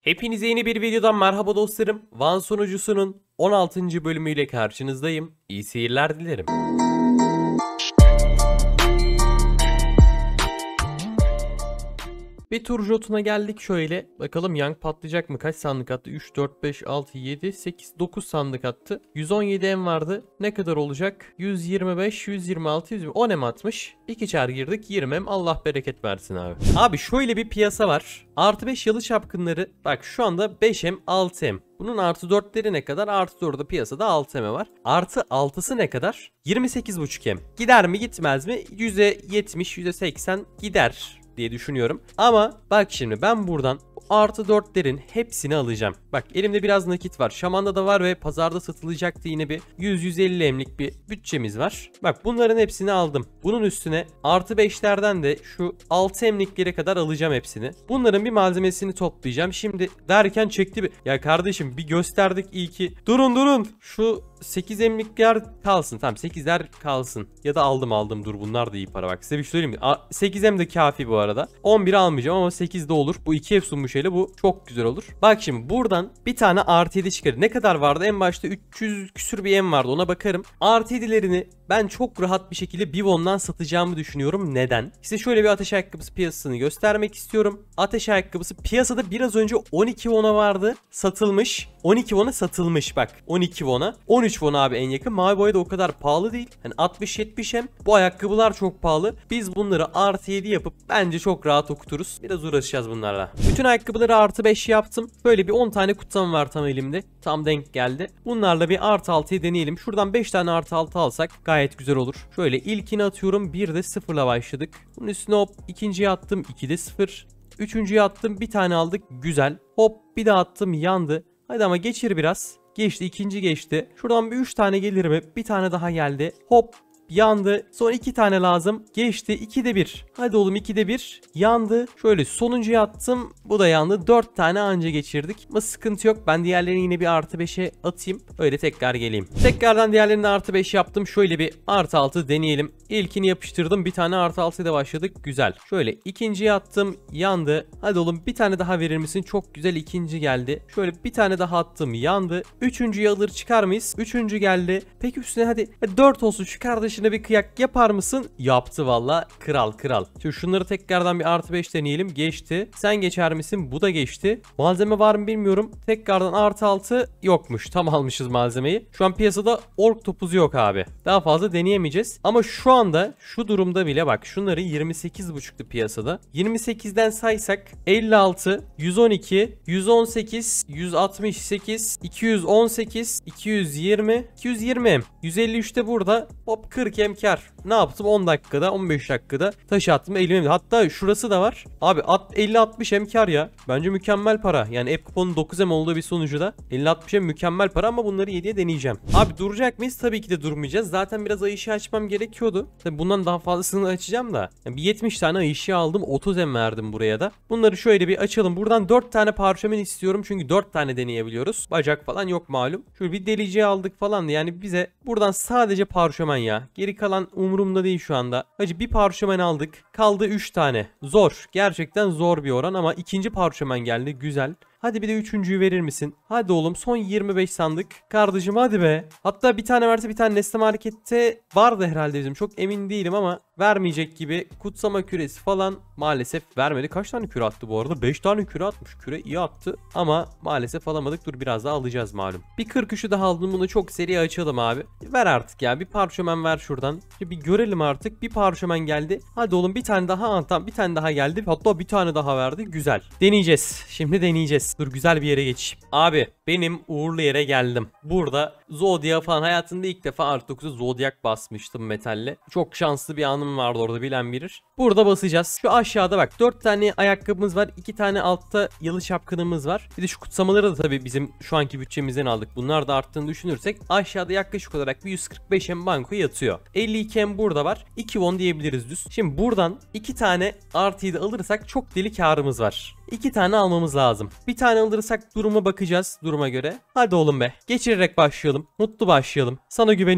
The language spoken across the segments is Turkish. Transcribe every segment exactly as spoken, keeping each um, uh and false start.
Hepinize yeni bir videodan merhaba dostlarım. Van Sonucusu'nun on altıncı bölümüyle karşınızdayım. İyi seyirler dilerim. Bir tur jotuna geldik şöyle. Bakalım Young patlayacak mı? Kaç sandık attı? üç, dört, beş, altı, yedi, sekiz, dokuz sandık attı. yüz on yedi em vardı. Ne kadar olacak? yüz yirmi beş, yüz yirmi altı, yüz yirmi. on em atmış. İki çar girdik. yirmi em. Allah bereket versin abi. Abi şöyle bir piyasa var. Artı beş yalı çapkınları. Bak şu anda beş em, altı em. Bunun artı dörtleri ne kadar? Artı dördü piyasada altı em var. Artı altısı ne kadar? yirmi sekiz buçuk em. Gider mi gitmez mi? yüzde yetmiş, yüzde seksen gider diye düşünüyorum. Ama bak şimdi ben buradan artı dörtlerin hepsini alacağım. Bak elimde biraz nakit var. Şaman'da da var ve pazarda satılacaktı yine bir yüz yüz elli emlik bir bütçemiz var. Bak bunların hepsini aldım. Bunun üstüne artı beşlerden de şu altı emliklere kadar alacağım hepsini. Bunların bir malzemesini toplayacağım. Şimdi derken çekti bir. Ya kardeşim bir gösterdik iyi ki. Durun durun. Şu sekiz emlikler kalsın. Tamam sekizler kalsın. Ya da aldım aldım dur bunlar da iyi para bak. Size bir şey söyleyeyim mi? sekiz em de kafi bu arada. on biri almayacağım ama sekiz de olur. Bu iki F sunmuş hele bu çok güzel olur. Bak şimdi buradan bir tane artı yedi çıkarır. Ne kadar vardı? En başta üç yüz küsür bir em vardı ona bakarım. Artı yedilerini ben çok rahat bir şekilde Bivon'dan satacağımı düşünüyorum. Neden? İşte şöyle bir ateş ayakkabısı piyasasını göstermek istiyorum. Ateş ayakkabısı piyasada biraz önce on iki won'a vardı. Satılmış. on iki won'a satılmış bak. on iki won'a. on üç won abi en yakın. Mavi boya da o kadar pahalı değil. Hani altmış yetmiş em. Bu ayakkabılar çok pahalı. Biz bunları artı yedi yapıp bence çok rahat okuturuz. Biraz uğraşacağız bunlarla. Bütün ayakkabıları artı beş yaptım. Böyle bir on tane kutsam var tam elimde. Tam denk geldi. Bunlarla bir artı altıyı deneyelim. Şuradan beş tane artı altı alsak gayet güzel olur. Şöyle ilkini atıyorum. bir de sıfırla başladık. Bunun üstüne hop ikinciyi attım. iki de sıfır. Üçüncüyü attım. Bir tane aldık. Güzel. Hop bir daha attım. Yandı. Hadi ama geçir biraz. Geçti. İkinci geçti. Şuradan bir üç tane gelir mi? Bir tane daha geldi. Hop. Yandı. Son iki tane lazım. Geçti. ikide bir. Hadi oğlum ikide bir. Yandı. Şöyle sonuncuyu attım. Bu da yandı. dört tane anca geçirdik. Ama sıkıntı yok. Ben diğerlerini yine bir artı beşe atayım. Öyle tekrar geleyim. Tekrardan diğerlerini artı beş yaptım. Şöyle bir artı altı deneyelim. İlkini yapıştırdım. Bir tane artı altı ile başladık. Güzel. Şöyle ikinciyi attım. Yandı. Hadi oğlum bir tane daha verir misin? Çok güzel ikinci geldi. Şöyle bir tane daha attım. Yandı. Üçüncüyü alır çıkar mıyız? Üçüncü geldi. Peki üstüne hadi, hadi dört olsun şu kardeşim. Bir kıyak yapar mısın? Yaptı valla. Kral kral. Şimdi şunları tekrardan bir artı beş deneyelim. Geçti. Sen geçer misin? Bu da geçti. Malzeme var mı bilmiyorum. Tekrardan artı altı yokmuş. Tam almışız malzemeyi. Şu an piyasada ork topuzu yok abi. Daha fazla deneyemeyeceğiz. Ama şu anda şu durumda bile bak şunları yirmi sekiz buçuktu piyasada. yirmi sekizden saysak elli altı, yüz on iki, yüz on sekiz, yüz altmış sekiz, iki yüz on sekiz, iki yüz yirmi, iki yüz yirmi em. yüz elli üçte burada. Hop kırk em kar. Ne yaptım? on dakikada, on beş dakikada taş attım elime. Hatta şurası da var. Abi elli altmış em kar ya. Bence mükemmel para. Yani app kuponun dokuz em olduğu bir sonucuda elli altmış em mükemmel para ama bunları yediye deneyeceğim. Abi duracak mıyız? Tabii ki de durmayacağız. Zaten biraz ay ışığı açmam gerekiyordu. Tabii bundan daha fazlasını açacağım da. Yani bir yetmiş tane ay ışığı aldım. otuz em verdim buraya da. Bunları şöyle bir açalım. Buradan dört tane parşömen istiyorum. Çünkü dört tane deneyebiliyoruz. Bacak falan yok malum. Şöyle bir delici aldık falan. Yani bize buradan sadece parşömen ya. Geri kalan umurumda değil şu anda. Hacı bir parşömen aldık. Kaldı üç tane. Zor. Gerçekten zor bir oran ama ikinci parşömen geldi. Güzel. Hadi bir de üçüncüyü verir misin? Hadi oğlum son yirmi beş sandık. Kardeşim hadi be. Hatta bir tane verse bir tane Nesne Market'te vardı herhalde bizim. Çok emin değilim ama vermeyecek gibi. Kutsama küresi falan maalesef vermedi. Kaç tane küre attı bu arada? beş tane küre atmış. Küre iyi attı ama maalesef alamadık. Dur biraz daha alacağız malum. Bir kırk üçü daha aldım. Bunu çok seri açalım abi. Ver artık ya. Bir parşömen ver şuradan. Bir görelim artık. Bir parşömen geldi. Hadi oğlum bir tane daha. Ha, tamam bir tane daha geldi. Hatta bir tane daha verdi. Güzel. Deneyeceğiz. Şimdi deneyeceğiz. Dur güzel bir yere geçeyim. Abi benim uğurlu yere geldim. Burada Zodiac falan hayatımda ilk defa artı dokuza Zodiac basmıştım metalle. Çok şanslı bir anım vardı orada bilen bilir. Burada basacağız. Şu aşağıda bak dört tane ayakkabımız var. iki tane altta yalı şapkınımız var. Bir de şu kutsamaları da tabii bizim şu anki bütçemizden aldık. Bunlar da arttığını düşünürsek aşağıda yaklaşık olarak bir yüz kırk beş em banko yatıyor. elli iki em burada var. iki won diyebiliriz düz. Şimdi buradan iki tane artıyı da alırsak çok deli karımız var. iki tane almamız lazım. Bir tane alırsak duruma bakacağız duruma göre. Hadi oğlum be. Geçirerek başlayalım. Mutlu başlayalım. Sana güveniyorum.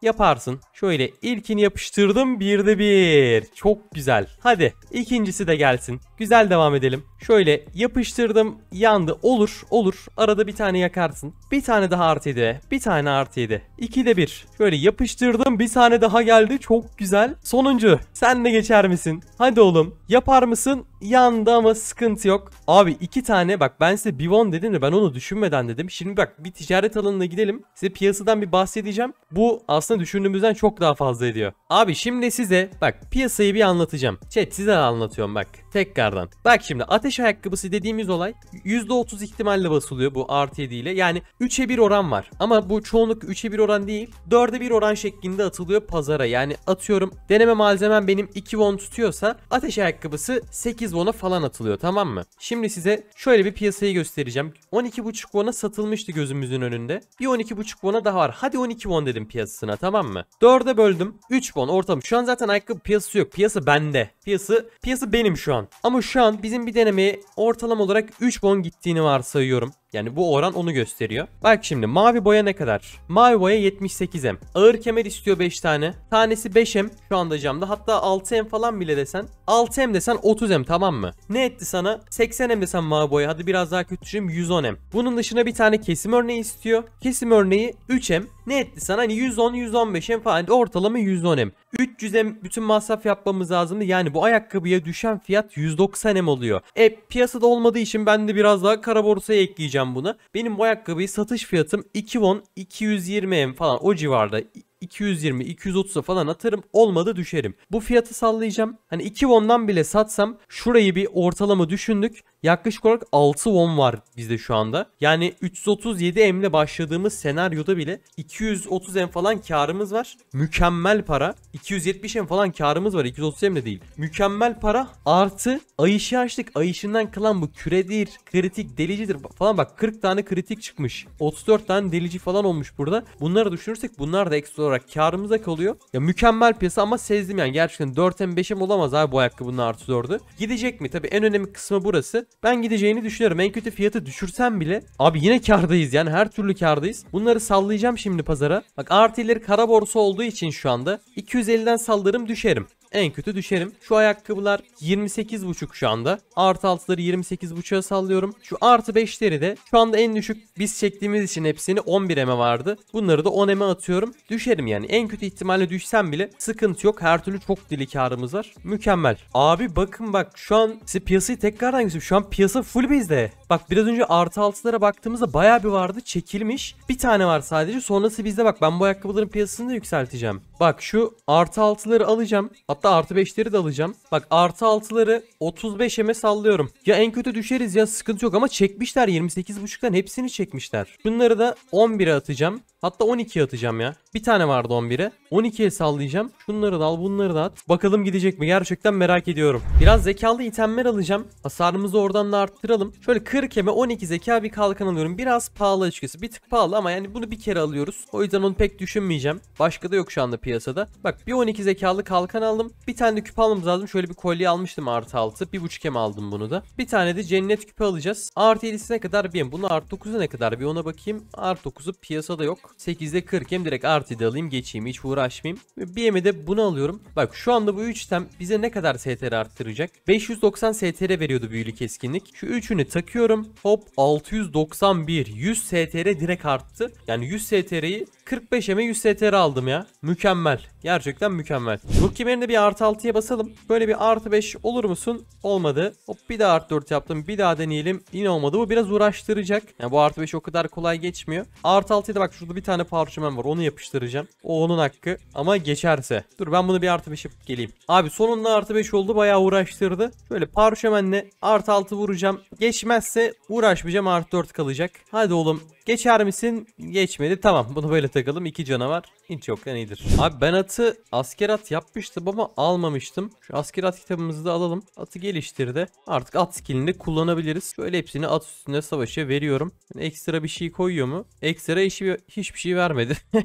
Yaparsın. Şöyle ilkini yapıştırdım. Birde bir. Çok güzel. Hadi ikincisi de gelsin. Güzel devam edelim. Şöyle yapıştırdım. Yandı. Olur. Olur. Arada bir tane yakarsın. Bir tane daha artı yedi. Bir tane artı yedi. ikide bir. Şöyle yapıştırdım. Bir tane daha geldi. Çok güzel. Sonuncu. Sen de geçer misin? Hadi oğlum. Yapar mısın? Yandı ama sıkıntı yok. Abi iki tane bak ben size Bivon dedim de ben onu düşünmeden dedim. Şimdi bak bir ticaret alanına gidelim. Size piyasadan bir bahsedeceğim. Bu aslında düşündüğümüzden çok daha fazla ediyor. Abi şimdi size bak piyasayı bir anlatacağım. Chat size de anlatıyorum bak. Tekrardan. Bak şimdi ateş ayakkabısı dediğimiz olay yüzde otuz ihtimalle basılıyor bu artı yedi ile. Yani üçe bir oran var. Ama bu çoğunluk üçe bir oran değil. dörde bir oran şeklinde atılıyor pazara. Yani atıyorum deneme malzemem benim iki won tutuyorsa ateş ayakkabısı sekiz won'a falan atılıyor, tamam mı? Şimdi size şöyle bir piyasayı göstereceğim. on iki buçuk won'a satılmıştı gözümüzün önünde. Bir on iki buçuk won'a daha var. Hadi on iki won dedim piyasasına, tamam mı? dörde böldüm. üç won ortam. Şu an zaten ayakkabı piyasası yok. Piyasa bende. Piyası piyasa benim şu an. Ama şu an bizim bir denemeye ortalama olarak üç won gittiğini varsayıyorum. Yani bu oran onu gösteriyor. Bak şimdi mavi boya ne kadar? Mavi boya yetmiş sekiz M. Ağır kemer istiyor beş tane. Tanesi beş M şu anda camda. Hatta altı M falan bile desen. altı M desen otuz M, tamam mı? Ne etti sana? seksen M desen mavi boya. Hadi biraz daha kötü düşün, yüz on M. Bunun dışında bir tane kesim örneği istiyor. Kesim örneği üç M. Ne etti sana? Hani yüz on yüz on beş M falan. Ortalama yüz on M. üç yüz M bütün masraf yapmamız lazımdı. Yani bu ayakkabıya düşen fiyat yüz doksan M oluyor. E piyasada olmadığı için ben de biraz daha kara borsaya ekleyeceğim buna. Benim bu ayakkabıyı satış fiyatım iki won iki yüz yirmi M falan o civarda. iki yüz yirmi iki yüz otuz'a falan atarım, olmadı düşerim. Bu fiyatı sallayacağım. Hani iki won'dan bile satsam şurayı bir ortalama düşündük. Yaklaşık olarak altı won var bizde şu anda. Yani üç yüz otuz yedi M ile başladığımız senaryoda bile iki yüz otuz M falan karımız var. Mükemmel para. iki yüz yetmiş M falan karımız var. iki yüz otuz M de değil. Mükemmel para artı ay ışığı açtık. Ay ışığından kalan bu küredir, kritik, delicidir falan, bak kırk tane kritik çıkmış. otuz dört tane delici falan olmuş burada. Bunları düşünürsek bunlar da ekstra olarak karımıza kalıyor. Ya mükemmel piyasa ama sezdim yani gerçekten dört M beş M olamaz abi bu ayakkabının artı dördü. Gidecek mi? Tabii en önemli kısmı burası. Ben gideceğini düşünüyorum. En kötü fiyatı düşürsem bile abi yine kardayız, yani her türlü kardayız. Bunları sallayacağım şimdi pazara. Bak artıları kara borsa olduğu için şu anda iki yüz elliden sallarım, düşerim. En kötü düşerim. Şu ayakkabılar yirmi sekiz buçuk şu anda. Artı altıları yirmi sekiz buçuğa sallıyorum. Şu artı beşleri de şu anda en düşük biz çektiğimiz için hepsini on bir M'e vardı. Bunları da on M'e atıyorum. Düşerim yani. En kötü ihtimalle düşsem bile sıkıntı yok. Her türlü çok deli karımız var. Mükemmel. Abi bakın bak şu an size piyasayı tekrardan göstereyim. Şu an piyasa full bizde. Bak biraz önce artı altılara baktığımızda bayağı bir vardı. Çekilmiş. Bir tane var sadece. Sonrası bizde bak. Ben bu ayakkabıların piyasasını da yükselteceğim. Bak şu artı altıları alacağım. Hatta artı beşleri de alacağım. Bak artı altıları otuz beş M'e sallıyorum. Ya en kötü düşeriz ya, sıkıntı yok ama çekmişler yirmi sekiz buçuktan hepsini çekmişler. Bunları da on bire atacağım. Hatta on ikiye atacağım ya. Bir tane vardı on bire. on ikiye sallayacağım. Şunları da al, bunları da at. Bakalım gidecek mi? Gerçekten merak ediyorum. Biraz zekalı itemler alacağım. Hasarımızı oradan da arttıralım. Şöyle kırk M'e on iki zeka bir kalkan alıyorum. Biraz pahalı açıkçası. Bir tık pahalı ama yani bunu bir kere alıyoruz. O yüzden onu pek düşünmeyeceğim. Başka da yok şu anda piyasada. Bak bir on iki zekalı kalkan aldım. Bir tane de küp almamız lazım. Şöyle bir kolye almıştım artı altı. bir buçuk M aldım bunu da. Bir tane de cennet küpü alacağız. Artı yedisine kadar bir M. Bunu artı dokuza ne kadar bir ona bakayım. Artı dokuzu piyasada yok. sekizde kırk M direkt artı yedi alayım, geçeyim, hiç uğraşmayayım. Bir M'e de bunu alıyorum. Bak şu anda bu üç item bize ne kadar S T R arttıracak? beş yüz doksan S T R veriyordu büyülü keskinlik. Şu üçünü takıyorum. Hop altı yüz doksan bir. yüz S T R direkt arttı. Yani yüz S T R'yi kırk beş M'e yüz S T R aldım ya. Mükemmel. Gerçekten mükemmel. Bu kemerinde bir artı altıya basalım. Böyle bir artı beş olur musun? Olmadı. Hop bir daha artı dört yaptım. Bir daha deneyelim. Yine olmadı. Bu biraz uğraştıracak. Yani bu artı beş o kadar kolay geçmiyor. Artı altıya da bak şurada bir tane parşömen var. Onu yapıştıracağım. O onun hakkı. Ama geçerse. Dur ben bunu bir artı beş yapıp geleyim. Abi sonunda artı beş oldu. Bayağı uğraştırdı. Şöyle parşömenle artı altı vuracağım. Geçmezse uğraşmayacağım. Artı dört kalacak. Hadi oğlum. Geçer misin? Geçmedi. Tamam bunu böyle takalım. İki canavar. Hiç yoktan iyidir. Abi ben atı asker at yapmıştım ama almamıştım. Şu asker at kitabımızı da alalım. Atı geliştirdi. Artık at skillini kullanabiliriz. Şöyle hepsini at üstünde savaşa veriyorum. Yani ekstra bir şey koyuyor mu? Ekstra işi, hiçbir şey vermedi.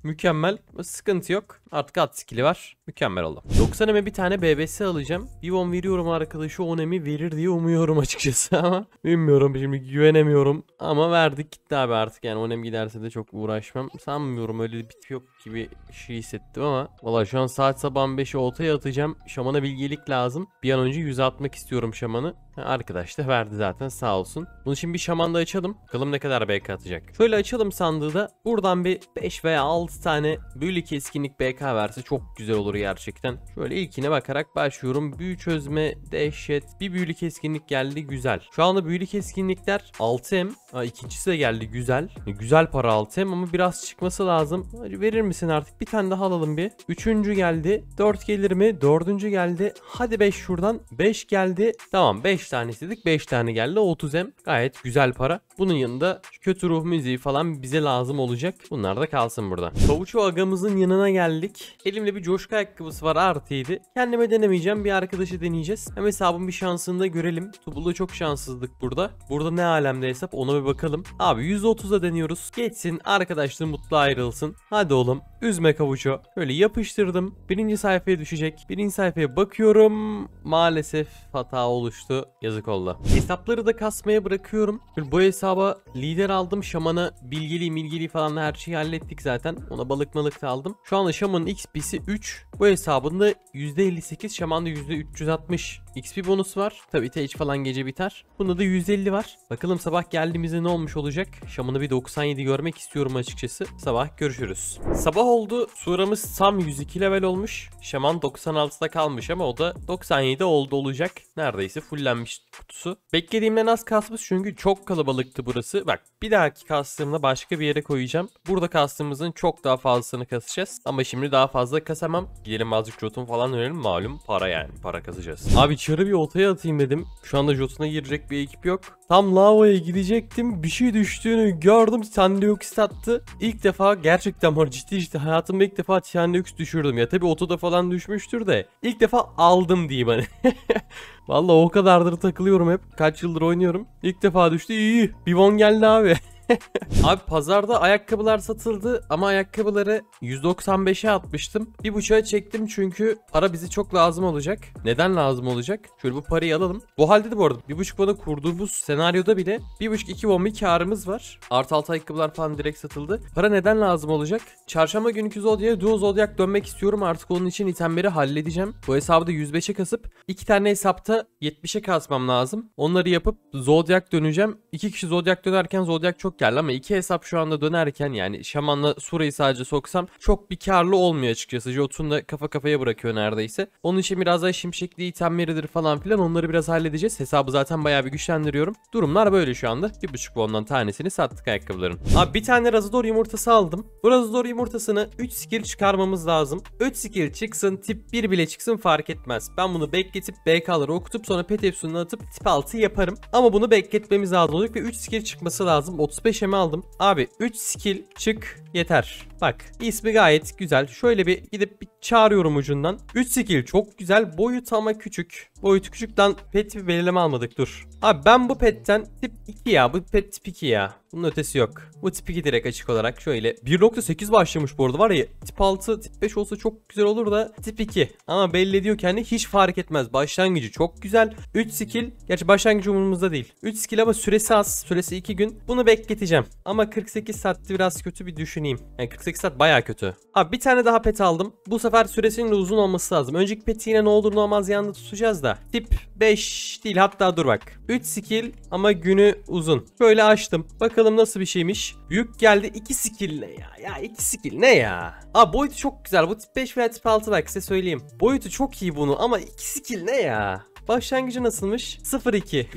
Mükemmel. Sıkıntı yok. Artık at skill'i var. Mükemmel oldu. doksan eme bir tane B B S alacağım. Bir on veriyorum arkadaşı, on emi verir diye umuyorum açıkçası ama bilmiyorum, şimdi güvenemiyorum. Ama verdik gitti abi artık, yani on em giderse de çok uğraşmam. Sanmıyorum, öyle bir bit yok gibi şey hissettim ama. Valla şu an saat sabahın beşi oltaya atacağım. Şaman'a bilgelik lazım. Bir an önce yüze atmak istiyorum şamanı. Arkadaş da verdi zaten, sağ olsun. Bunu şimdi bir şamanda açalım. Bakalım ne kadar B K atacak. Şöyle açalım sandığı da. Buradan bir beş veya altı tane büyülü keskinlik B K verse çok güzel olur gerçekten. Şöyle ilkine bakarak başlıyorum. Büyü çözme, dehşet. Bir büyülü keskinlik geldi, güzel. Şu anda büyülü keskinlikler altı em. Ha, ikincisi de geldi, güzel. Güzel para altı em ama biraz çıkması lazım. Hadi verir misin artık? Bir tane daha alalım bir. Üçüncü geldi. dört gelir mi? Dördüncü geldi. Hadi beş şuradan. beş geldi. Tamam, beş tane istedik. beş tane geldi. otuz em. Gayet güzel para. Bunun yanında kötü ruh müziği falan bize lazım olacak. Bunlar da kalsın burada. Kavuço agamızın yanına geldik. Elimde bir coşku ayakkabısı var, artı yedi. Kendime denemeyeceğim. Bir arkadaşı deneyeceğiz. Hem hesabın bir şansını da görelim. Tubul'da çok şanssızlık burada. Burada ne alemde hesap, ona bir bakalım. Abi yüz otuza deniyoruz. Geçsin. Arkadaşlar mutlu ayrılsın. Hadi oğlum. Üzme Kavuço. Böyle yapıştırdım. Birinci sayfaya düşecek. Birinci sayfaya bakıyorum. Maalesef hata oluştu. Yazık oldu. Hesapları da kasmaya bırakıyorum. Böyle bu hesaba lider aldım. Şaman'a bilgili milgili falan her şeyi hallettik zaten. Ona balık malık da aldım. Şu anda Şaman'ın X P'si üç. Bu hesabında yüzde elli sekiz. Şaman'da yüzde üç yüz altmış X P bonus var. Tabii T H falan gece biter. Bunda da yüz elli var. Bakalım sabah geldiğimizde ne olmuş olacak. Şaman'ı bir doksan yedi görmek istiyorum açıkçası. Sabah görüşürüz. Sabah oldu. Suramız tam yüz iki level olmuş. Şaman doksan altıda kalmış ama o da doksan yedi oldu olacak. Neredeyse fullenmiş kutusu. Beklediğimden az kasmış çünkü çok kalabalıktı burası. Bak, bir dahaki kastığımda başka bir yere koyacağım. Burada kastığımızın çok daha fazlasını kasacağız. Ama şimdi daha fazla kasamam. Gidelim azıcık Jotun falan dönelim. Malum para yani. Para kasacağız. Abi çarı bir otaya atayım dedim. Şu anda Jotun'a girecek bir ekip yok. Tam lavaya gidecektim. Bir şey düştüğünü gördüm. Titandioksit attı. İlk defa gerçekten var, ciddi ciddi hayatımda ilk defa Titandioksit düşürdüm. Ya tabii otoda falan düşmüştür de. İlk defa aldım diyeyim hani. Vallahi o kadardır takılıyorum hep. Kaç yıldır oynuyorum. İlk defa düştü. İyi. Bir won geldi abi. Abi pazarda ayakkabılar satıldı ama ayakkabıları yüz doksan beşe atmıştım. bir buçuğa çektim çünkü para bize çok lazım olacak. Neden lazım olacak? Şöyle bu parayı alalım. Bu halde de bu arada bir buçuk bana kurduğumuz senaryoda bile bir buçuk iki won bir karımız var. Artı altı ayakkabılar falan direkt satıldı. Para neden lazım olacak? Çarşamba günkü Zodiac'a Duo Zodiac dönmek istiyorum. Artık onun için itemleri halledeceğim. Bu hesabı da yüz beşe kasıp iki tane hesapta yetmişe kasmam lazım. Onları yapıp Zodiac döneceğim. iki kişi Zodiac dönerken Zodiac çok geldi ama iki hesap şu anda dönerken, yani Şaman'la Sura'yı sadece soksam çok bir karlı olmuyor açıkçası. Jotun da kafa kafaya bırakıyor neredeyse. Onun için biraz daha şimşekli itemleridir falan filan, onları biraz halledeceğiz. Hesabı zaten bayağı bir güçlendiriyorum. Durumlar böyle şu anda. bir buçuk won'dan tanesini sattık ayakkabıların. Abi bir tane Razador yumurtası aldım. Bu Razador yumurtasını üç skill çıkarmamız lazım. üç skill çıksın, tip bir bile çıksın fark etmez. Ben bunu bekletip B K'ları okutup sonra pet hepsini atıp tip altı yaparım. Ama bunu bekletmemiz lazım olacak ve üç skill çıkması lazım. otuz beş eme aldım. Abi üç skill çık yeter. Bak ismi gayet güzel. Şöyle bir gidip bir çağırıyorum ucundan. üç skill çok güzel. Boyut ama küçük. Boyutu küçükten pet bir belirleme almadık, dur. Abi ben bu petten tip iki ya. Bu pet tip iki ya. Bunun ötesi yok. Bu tip iki direkt açık olarak şöyle. bir nokta sekiz başlamış bu arada, var ya. Tip altı tip beş olsa çok güzel olur da tip iki. Ama belli ediyor ki hani hiç fark etmez. Başlangıcı çok güzel. üç skill. Gerçi başlangıcı umurumuzda değil. üç skill ama süresi az. Süresi iki gün. Bunu bekleteceğim. Ama kırk sekiz saatte biraz kötü, bir düşüneyim. Yani kırk sekiz saat baya kötü. Abi bir tane daha pet aldım. Bu sefer süresinin de uzun olması lazım. Önceki peti yine ne olur ne olmaz yanında tutacağız da. Tip beş değil, hatta dur bak. üç skill ama günü uzun. Şöyle açtım. Bakalım nasıl bir şeymiş. Büyük geldi. iki skill ne ya? Ya iki skill ne ya? Abi boyutu çok güzel. Bu tip beş veya tip altı bak size söyleyeyim. Boyutu çok iyi bunu ama iki skill ne ya? Başlangıcı nasılmış? sıfır iki.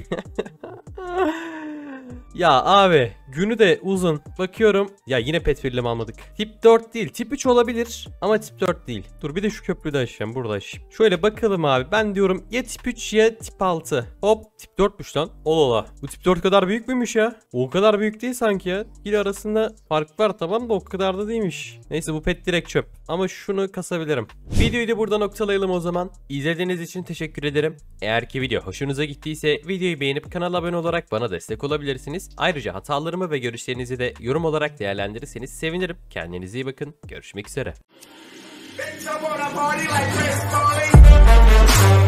Ya abi günü de uzun. Bakıyorum. Ya yine pet verilimi almadık. Tip dört değil. Tip üç olabilir ama tip dört değil. Dur bir de şu köprüde aşacağım. Burada aşayım. Şöyle bakalım abi. Ben diyorum ya tip üç ya tip altı. Hop tip dörtmüş lan. Olala. Bu tip dört kadar büyük müymüş ya? O kadar büyük değil sanki ya. İkili arasında fark var tamam da o kadar da değilmiş. Neyse bu pet direkt çöp. Ama şunu kasabilirim. Videoyu da burada noktalayalım o zaman. İzlediğiniz için teşekkür ederim. Eğer ki video hoşunuza gittiyse videoyu beğenip kanala abone olarak bana destek olabilirsiniz. Ayrıca hatalarımı yorumlarımı ve görüşlerinizi de yorum olarak değerlendirirseniz sevinirim. Kendinize iyi bakın. Görüşmek üzere.